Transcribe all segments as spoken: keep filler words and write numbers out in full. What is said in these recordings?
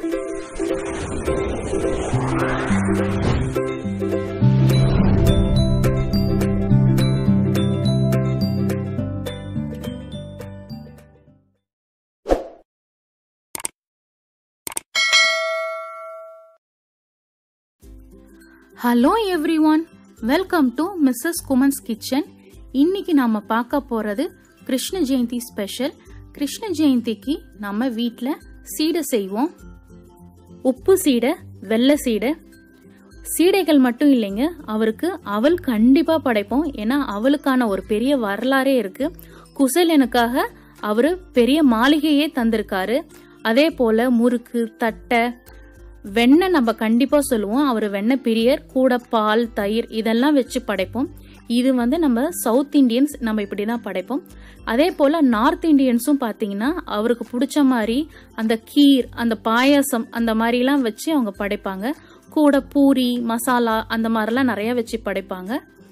Hello everyone, welcome to Mrs குமன்ஸ் kitchen. இன்னைக்கு நாம பார்க்க போறது கிருஷ்ண ஜெயந்தி ஸ்பெஷல். கிருஷ்ண ஜெயந்திக்கு நம்ம வீட்டில் சீடை செய்வோம். உப்பு சீடை, வெள்ளை சீடை. சீடைகள் மட்டும் இல்லைங்க, அவருக்கு அவல் கண்டிப்பா படைப்போம். ஏன்னா அவளுக்கான ஒரு பெரிய வரலாறே இருக்கு. குசேலனுக்காக அவரு பெரிய மாளிகையே தந்திருக்காரு. அதே போல முறுக்கு, தட்டை, வெண்ணெய் நம்ம கண்டிப்பா சொல்லுவோம். அவர் வெண்ணெய் பிரியர். கூட பால், தயிர் இதெல்லாம் வச்சு படைப்போம். இது வந்து நம்ம சவுத் இண்டியன்ஸ் நம்ம இப்படிதான் படைப்போம். அதே போல நார்த் இண்டியன்ஸும் பாத்தீங்கன்னா அவருக்கு பிடிச்ச மாதிரி அந்த கீர், அந்த பாயாசம் அந்த மாதிரி எல்லாம் வச்சு அவங்க படைப்பாங்க. கூட பூரி, மசாலா அந்த மாதிரிலாம் நிறைய வச்சு படைப்பாங்க.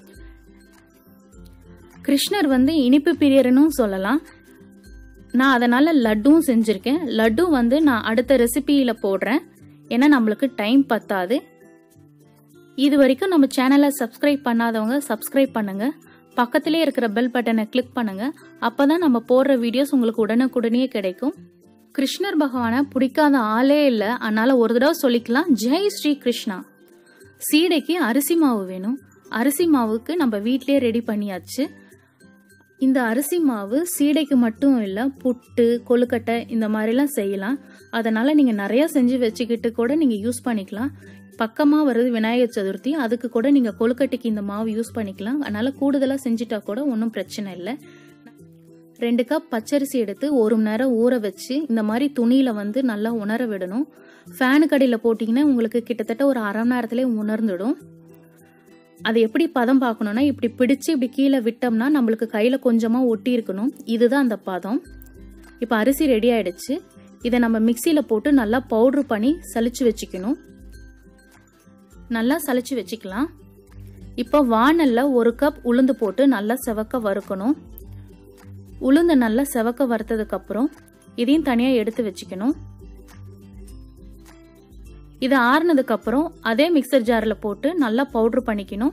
கிருஷ்ணர் வந்து இனிப்பு பிரியர்னு சொல்லலாம். நான் அதனால லட்டும் செஞ்சிருக்கேன். லட்டு வந்து நான் அடுத்த ரெசிபியில போடுறேன். ஏன்னா நம்மளுக்கு டைம் பத்தாது. இது வரைக்கும் நம்ம சேனலை சப்ஸ்கிரைப் பண்ணாதவங்க சப்ஸ்கிரைப் பண்ணுங்க. பக்கத்திலே இருக்கிற பெல் பட்டனை கிளிக் பண்ணுங்க. அப்பதான் நம்ம போடுற வீடியோஸ் உங்களுக்கு உடனுக்குடனே கிடைக்கும். கிருஷ்ணர் பகவானை பிடிக்காத ஆளே இல்லை. அதனால ஒரு தடவை சொல்லிக்கலாம், ஜெய் ஸ்ரீ கிருஷ்ணா. சீடைக்கு அரிசி மாவு வேணும். அரிசி மாவுக்கு நம்ம வீட்டிலே ரெடி பண்ணியாச்சு. இந்த அரிசி மாவு சீடைக்கு மட்டும் இல்லை, புட்டு, கொழுக்கட்டை இந்த மாதிரிலாம் செய்யலாம். அதனால நீங்க நிறைய செஞ்சு வச்சுக்கிட்டு கூட நீங்க யூஸ் பண்ணிக்கலாம். பக்கமா வருது விநாயகர் சதுர்த்தி, அதுக்கு கூட நீங்க கொழுக்கட்டைக்கு இந்த மாவு யூஸ் பண்ணிக்கலாம். அதனால கூடுதலா செஞ்சுட்டா கூட ஒன்றும் பிரச்சனை இல்லை. ரெண்டு கப் பச்சரிசி எடுத்து ஒரு மணி நேரம் ஊற வச்சு இந்த மாதிரி துணியில வந்து நல்லா உணர விடணும். ஃபேனு கடையில் போட்டிங்கன்னா உங்களுக்கு கிட்டத்தட்ட ஒரு அரை மணி நேரத்திலே உணர்ந்துடும். அது எப்படி பதம் பார்க்கணும்னா, இப்படி பிடிச்சு இப்படி கீழே விட்டோம்னா நம்மளுக்கு கையில கொஞ்சமா ஒட்டி இருக்கணும். இதுதான் அந்த பதம். இப்ப அரிசி ரெடி ஆயிடுச்சு. இதை நம்ம மிக்சியில போட்டு நல்லா பவுடர் பண்ணி சலிச்சு வச்சுக்கணும். நல்லா சலிச்சு வச்சுக்கலாம். இப்போ வாணல்ல ஒரு கப் உளுந்து போட்டு நல்லா செவக்க வறுக்கணும். உளுந்து நல்லா செவக்க வறுத்ததுக்கு அப்புறம் இதையும் தனியா எடுத்து வச்சுக்கணும். இது ஆறுனதுக்கு அப்புறம் அதே மிக்சர் ஜார்ல போட்டு நல்லா பவுடர் பண்ணிக்கணும்.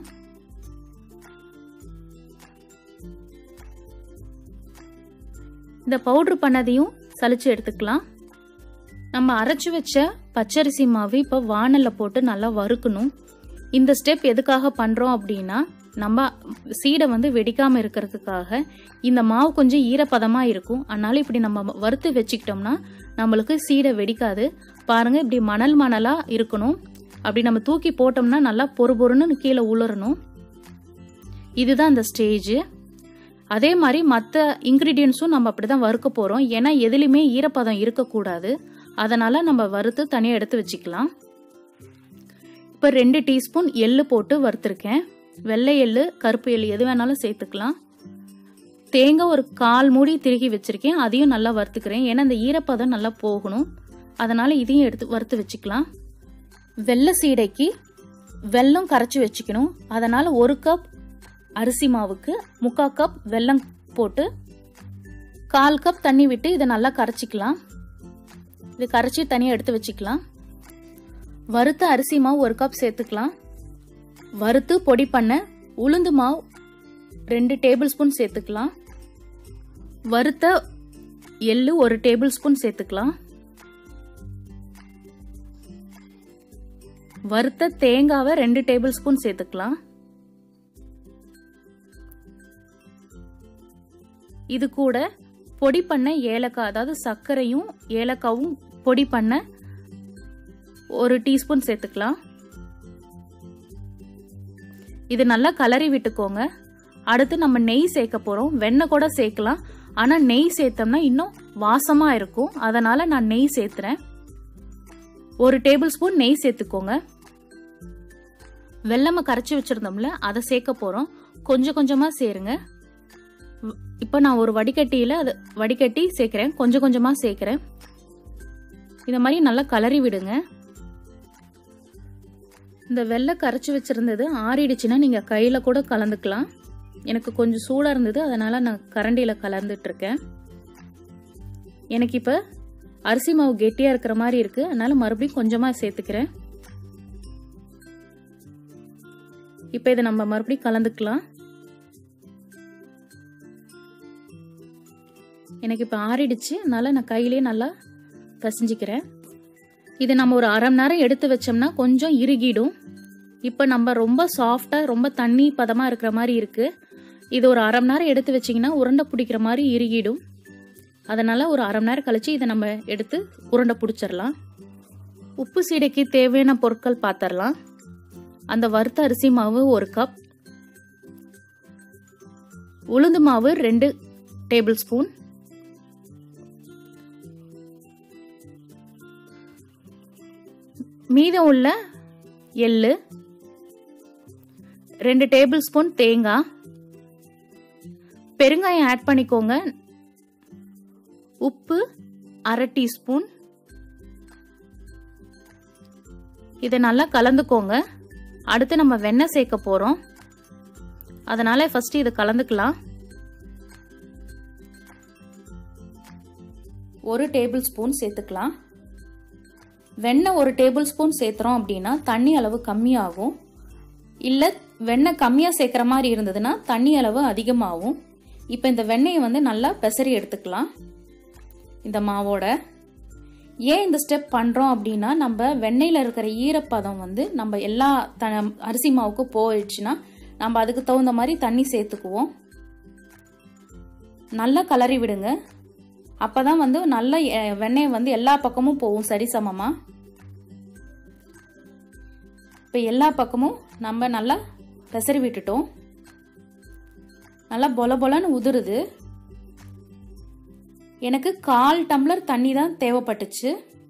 இந்த பவுடர் பண்ணதையும் சலிச்சு எடுத்துக்கலாம். நம்ம அரைச்சு வச்ச பச்சரிசி மாவு இப்ப வாணல்ல போட்டு நல்லா வறுக்கணும். இந்த ஸ்டெப் எதுக்காக பண்றோம் அப்படின்னா, நம்ம சீடை வந்து வெடிக்காம இருக்கிறதுக்காக. இந்த மாவு கொஞ்சம் ஈரப்பதமா இருக்கும். அதனால இப்படி நம்ம வறுத்து வச்சுக்கிட்டோம்னா நம்மளுக்கு சீடை வெடிக்காது. பாருங்க, இப்படி மணல் மணலா இருக்கணும். அப்படி நம்ம தூக்கி போட்டோம்னா நல்லா பொறு பொறுன்னு கீழே உலரணும். இதுதான் அந்த ஸ்டேஜ். அதே மாதிரி மற்ற இன்கிரீடியன்ஸும் நம்ம அப்படிதான் வறுக்க போறோம். ஏன்னா எதுலையுமே ஈரப்பதம் இருக்கக்கூடாது. அதனால நம்ம வறுத்து தனியாக எடுத்து வச்சுக்கலாம். இப்போ ரெண்டு டீஸ்பூன் எள்ளு போட்டு வறுத்துருக்கேன். வெள்ளை எள்ளு, கருப்பு எள்ளு எது வேணாலும் சேர்த்துக்கலாம். தேங்காய் ஒரு கால் மூடி திருகி வச்சிருக்கேன். அதையும் நல்லா வறுத்துக்கிறேன். ஏன்னா இந்த ஈரப்பதம் நல்லா போகணும். அதனால இதையும் எடுத்து வறுத்து வச்சுக்கலாம். வெள்ளை சீடைக்கு வெல்லம் கரைச்சி வச்சுக்கணும். அதனால ஒரு கப் அரிசி மாவுக்கு முக்கால் கப் வெல்லம் போட்டு கால் கப் தண்ணி விட்டு இதை நல்லா கரைச்சிக்கலாம். இது கரைச்சி தனியாக எடுத்து வச்சுக்கலாம். வறுத்த அரிசி மாவு ஒரு கப் சேர்த்துக்கலாம். வறுத்து பொடி பண்ண உளுந்து மாவு ரெண்டு டேபிள் ஸ்பூன் சேர்த்துக்கலாம். வறுத்த எள்ளு ஒரு டேபிள் ஸ்பூன் சேர்த்துக்கலாம். வறுத்த தேங்காவை ரெண்டு டேபிள் ஸ்பூன் சேர்த்துக்கலாம். இது கூட பொடி பண்ண ஏலக்காய், அதாவது சர்க்கரையும் ஏலக்காவும் பொடி பண்ண ஒரு டீஸ்பூன் சேர்த்துக்கலாம். இது நல்லா கலரி விட்டுக்கோங்க. அடுத்து நம்ம நெய் சேர்க்க போறோம். வெண்ணெய் கூட சேர்க்கலாம். ஆனா நெய் சேர்த்தோம்னா இன்னும் வாசமா இருக்கும். அதனால நான் நெய் சேர்த்துறேன். ஒரு டேபிள் ஸ்பூன் நெய் சேர்த்துக்கோங்க. வெல்லமை கரைச்சி வச்சிருந்தோம்ல, அதை சேர்க்க போறோம். கொஞ்சம் கொஞ்சமா சேருங்க. இப்ப நான் ஒரு வடிகட்டியில அது வடிகட்டி சேர்க்கிறேன். கொஞ்சம் கொஞ்சமா சேர்க்கிறேன். இந்த மாதிரி நல்லா கலரி விடுங்க. இந்த வெள்ளை கரைச்சி வச்சிருந்தது ஆறிடுச்சுன்னா நீங்க கையில கூட கலந்துக்கலாம். எனக்கு கொஞ்சம் சூடா இருந்தது, அதனால நான் கரண்டியில கலந்துட்டு இருக்கேன். எனக்கு இப்ப அரிசி மாவு கெட்டியா இருக்கிற மாதிரி இருக்கு, அதனால மறுபடியும் கொஞ்சமா சேர்த்துக்கிறேன். இப்ப இதை நம்ம மறுபடியும் கலந்துக்கலாம். எனக்கு இப்ப ஆறிடுச்சு, அதனால நான் கையிலேயே நல்லா பிசைஞ்சிக்கிறேன். இதை நம்ம ஒரு அரை மணி நேரம் எடுத்து வச்சோம்னா கொஞ்சம் இறுகிடும். இப்ப நம்ம ரொம்ப சாஃப்டா ரொம்ப தண்ணி பதமா இருக்கிற மாதிரி இருக்கு. இது ஒரு அரை மணி நேரம் எடுத்து வச்சிங்கன்னா உருண்டை பிடிக்கிற மாதிரி இறுகிடும். அதனால ஒரு அரை மணி நேரம் கழிச்சு இதை நம்ம எடுத்து உருண்டை பிடிச்சிடலாம். உப்பு சீடைக்கு தேவையான பொருட்கள் பார்த்துடலாம். அந்த வறுத்த அரிசி மாவு ஒரு கப், உளுந்து மாவு ரெண்டு டேபிள் ஸ்பூன், மீதம் உள்ள எள்ளு ரெண்டு டேபிள் ஸ்பூன், தேங்காய், பெருங்காயம் ஆட் பண்ணிக்கோங்க, உப்பு அரை டீஸ்பூன். இதை நல்லா கலந்துக்கோங்க. அடுத்து நம்ம வெண்ணெய் சேர்க்க போறோம், அதனால ஃபர்ஸ்ட் இதை கலந்துக்கலாம். ஒரு டேபிள் ஸ்பூன் சேர்த்துக்கலாம். வெண்ணெய் ஒரு டேபிள் ஸ்பூன் சேர்த்துறோம் அப்படின்னா தண்ணி அளவு கம்மியாகும். இல்லை வெண்ணெய் கம்மியாக சேர்க்குற மாதிரி இருந்ததுன்னா தண்ணி அளவு அதிகமாகும். இப்போ இந்த வெண்ணெயை வந்து நல்லா பெசரி எடுத்துக்கலாம் இந்த மாவோட. ஏன் இந்த ஸ்டெப் பண்ணுறோம் அப்படின்னா, நம்ம வெண்ணெயில் இருக்கிற ஈரப்பதம் வந்து நம்ம எல்லா த அரிசி மாவுக்கும் போயிடுச்சுன்னா நம்ம அதுக்கு தகுந்த மாதிரி தண்ணி சேர்த்துக்குவோம். நல்லா கலரி விடுங்க. அப்பதான் வந்து நல்ல வெண்ணெய் வந்து எல்லா பக்கமும் போகும் சரிசமமா. இப்ப எல்லா பக்கமும் நம்ம நல்லா பெசரி விட்டுட்டோம். நல்லா பொல பொலன்னு உதிருது. எனக்கு கால் டம்ளர் தண்ணி தான் தேவைப்பட்டுச்சு.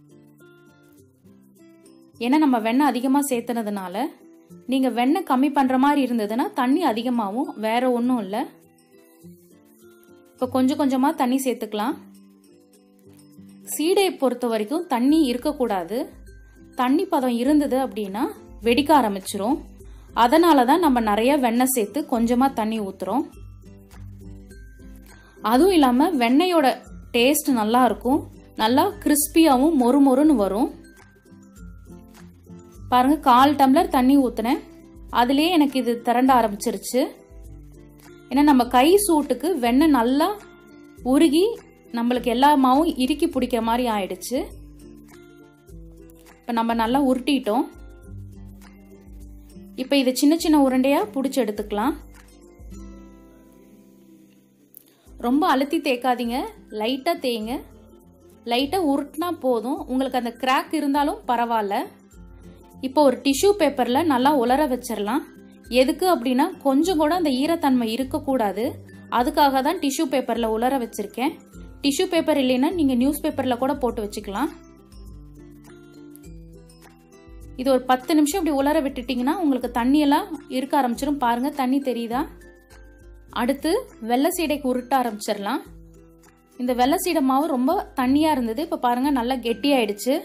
ஏன்னா நம்ம வெண்ணெய் அதிகமா சேர்த்தனதுனால. நீங்க வெண்ணெய் கம்மி பண்ற மாதிரி இருந்ததுன்னா தண்ணி அதிகமாகும், வேற ஒன்றும் இல்லை. இப்போ கொஞ்சம் கொஞ்சமா தண்ணி சேர்த்துக்கலாம். சீடையை பொறுத்த வரைக்கும் தண்ணி இருக்கக்கூடாது. தண்ணி பதம் இருந்தது அப்படின்னா வெடிக்க ஆரம்பிச்சிரும். அதனால தான் நம்ம நிறைய வெண்ணெய் சேர்த்து கொஞ்சமா தண்ணி ஊத்துறோம். அதுவும் இல்லாம வெண்ணெயோட டேஸ்ட் நல்லா இருக்கும், நல்லா கிறிஸ்பியாவும் மொறு மொறுன்னு வரும். பாருங்க, கால் டம்ளர் தண்ணி ஊத்துனேன், அதுலயே எனக்கு இது திரண்ட ஆரம்பிச்சிருச்சு. ஏன்னா நம்ம கை சூட்டுக்கு வெண்ணெய் நல்லா உருகி நம்மளுக்கு எல்லா மாவும் இறுக்கி பிடிக்கிற மாதிரி ஆயிடுச்சு. இப்ப நம்ம நல்லா உருட்டிட்டோம். இப்ப இதை சின்ன சின்ன உருண்டையா பிடிச்சி எடுத்துக்கலாம். ரொம்ப அழுத்தி தேய்க்காதீங்க, லைட்டா தேய்ங்க. லைட்டா உருட்டினா போதும். உங்களுக்கு அந்த கிராக் இருந்தாலும் பரவாயில்ல. இப்போ ஒரு டிஷ்யூ பேப்பர்ல நல்லா உலர வச்சிடலாம். எதுக்கு அப்படின்னா கொஞ்சம் கூட அந்த ஈரத்தன்மை இருக்கக்கூடாது. அதுக்காக தான் டிஷ்யூ பேப்பர்ல உலர வச்சிருக்கேன். டிஷ்யூ பேப்பர் இல்லைன்னா நீங்க நியூஸ் பேப்பர்ல கூட போட்டு வச்சுக்கலாம். இது ஒரு பத்து நிமிஷம் இப்படி உலர விட்டுட்டீங்கன்னா உங்களுக்கு தண்ணி எல்லாம் இருக்க ஆரம்பிச்சிடும். பாருங்க, தண்ணி தெரியுதா? அடுத்து வெள்ளை சீடைக்கு உருட்ட ஆரம்பிச்சிடலாம். இந்த வெள்ளை சீடை மாவு ரொம்ப தண்ணியா இருந்தது, இப்ப பாருங்க நல்லா கெட்டியாயிடுச்சு.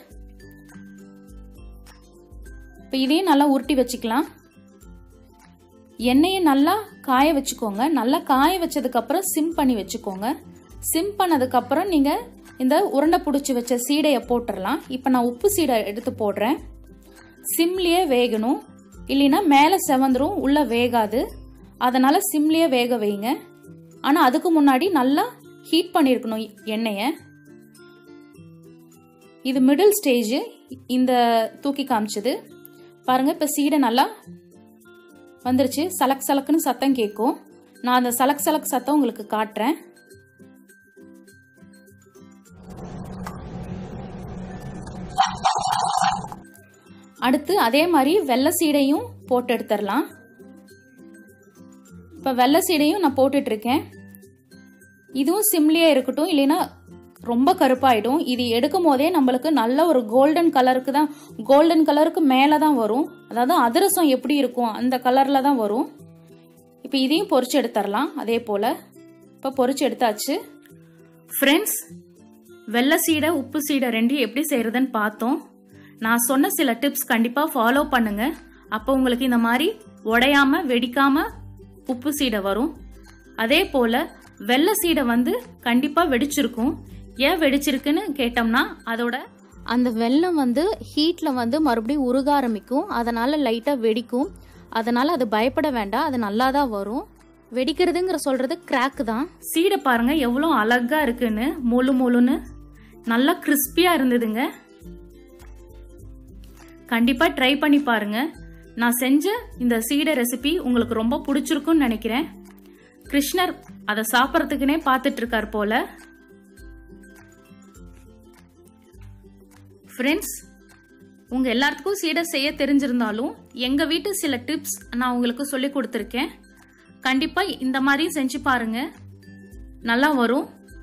இப்ப இதையும் நல்லா உருட்டி வச்சுக்கலாம். எண்ணெயை நல்லா காய வச்சுக்கோங்க. நல்லா காய வச்சதுக்கு அப்புறம் சிம் பண்ணி வச்சுக்கோங்க. சிம் பண்ணதுக்கு அப்புறம் நீங்க இந்த உருண்டை பிடிச்சி வச்ச சீடையை போட்டுடலாம். இப்ப நான் உப்பு சீடை எடுத்து போடுறேன். சிம்லயே வேகணும், இல்லைன்னா மேல செவந்துரும், உள்ள வேகாது. அதனால சிம்லயே வேக வைங்க. ஆனா அதுக்கு முன்னாடி நல்லா ஹீட் பண்ணிருக்கணும் எண்ணெய. இது மிடில் ஸ்டேஜ். இந்த தூக்கி காமிச்சது பாருங்க. இப்ப சீடை நல்லா வந்துருச்சு. சலக் சலக்குன்னு சத்தம் கேட்கும். நான் அந்த சலக் சலக் சத்தம் உங்களுக்கு காட்டுறேன். அடுத்து அதே மாதிரி வெள்ளை சீடையும் போட்டு எடுத்துடலாம். இப்ப வெள்ளை சீடையும் நான் போட்டுட்டு இருக்கேன். இதுவும் சிம்லியா இருக்கட்டும், இல்லைன்னா ரொம்ப கருப்பாயிடும். இது எடுக்கும் போதே நம்மளுக்கு நல்ல ஒரு கோல்டன் கலருக்கு தான், கோல்டன் கலருக்கு மேலதான் வரும். அதாவது அதிரசம் எப்படி இருக்கும் அந்த கலர்ல தான் வரும். இப்ப இதையும் பொரிச்சு எடுத்துடலாம். அதே போல இப்ப பொரிச்சு எடுத்தாச்சு. ஃப்ரெண்ட்ஸ், வெள்ளை சீடை உப்பு சீடை ரெண்டையும் எப்படி செய்யறதுன்னு பார்த்தோம். நான் சொன்ன சில டிப்ஸ் கண்டிப்பா ஃபாலோ பண்ணுங்க. அப்போ உங்களுக்கு இந்த மாதிரி உடையாம வெடிக்காம உப்பு சீடை வரும். அதே போல வெள்ளை சீடை வந்து கண்டிப்பா வெடிச்சிருக்கும். ஏன் வெடிச்சிருக்குன்னு கேட்டோம்னா அதோட அந்த வெல்லம் வந்து ஹீட்ல வந்து மறுபடியும் உருக ஆரம்பிக்கும், அதனால லைட்டா வெடிக்கும். அதனால அது பயப்பட வேண்டாம், அது நல்லா தான் வரும். வெடிக்கிறதுங்கிற சொல்றது கிராக் தான். சீடை பாருங்க எவ்வளோ அழகா இருக்குன்னு, மொழு மொழுன்னு நல்லா கிறிஸ்பியா இருந்ததுங்க. கண்டிப்பா ட்ரை பண்ணி பாருங்க. நான் செஞ்ச இந்த சீடை ரெசிபி உங்களுக்கு ரொம்ப பிடிச்சிருக்குன்னு நினைக்கிறேன். கிருஷ்ணர் அதை சாப்பிட்றதுக்குனே பார்த்துட்டு இருக்கார் போல. ஃப்ரெண்ட்ஸ், உங்க எல்லாத்துக்கும் சீடை செய்ய தெரிஞ்சிருந்தாலும் எங்க வீட்டு சில டிப்ஸ் நான் உங்களுக்கு சொல்லி கொடுத்துருக்கேன். கண்டிப்பா இந்த மாதிரி செஞ்சு பாருங்க, நல்லா வரும்.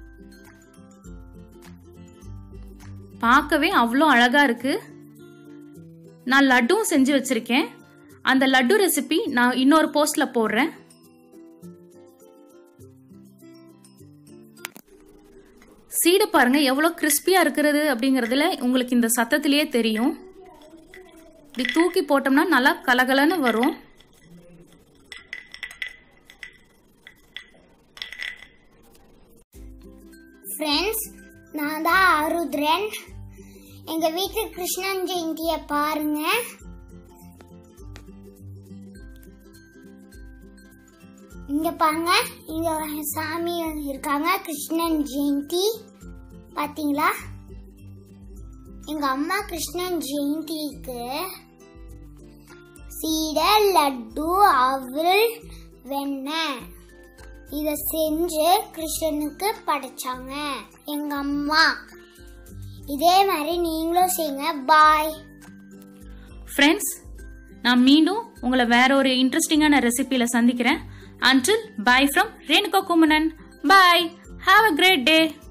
பார்க்கவே அவ்வளோ அழகா இருக்கு. நான் லட்டும் செஞ்சு வச்சிருக்கேன். அந்த லட்டு ரெசிபி நான் இன்னொரு போஸ்ட்ல போடுறேன். சீடை பாருங்க எவ்வளோ கிறிஸ்பியா இருக்கிறது அப்படிங்கறதுல உங்களுக்கு இந்த சத்தத்திலேயே தெரியும். இப்படி தூக்கி போட்டோம்னா நல்லா கலகலன்னு வரும். ஃப்ரெண்ட்ஸ், நான் தான் ஆருத்ரன். எங்க வீட்டு கிருஷ்ணன் ஜெயந்தியை பாருங்க. இங்க பாருங்க, இங்க சாமி இருக்காங்க, கிருஷ்ணன் ஜெயந்தி. பாத்தீங்களா? எங்க அம்மா கிருஷ்ணன் ஜெயந்திக்கு சீடை, லட்டு, அவல், வெண்ணெய் இத செஞ்சு கிருஷ்ணனுக்கு படைச்சாங்க எங்க அம்மா. இதே மாதிரி நீங்களும் செய்யுங்க. பாய் ஃப்ரெண்ட்ஸ், நான் மீண்டும் உங்களை வேற ஒரு இன்ட்ரெஸ்டிங்கான ரெசிபியில சந்திக்கிறேன். Until bye from Renuka Kumanan. Bye. Have a great day.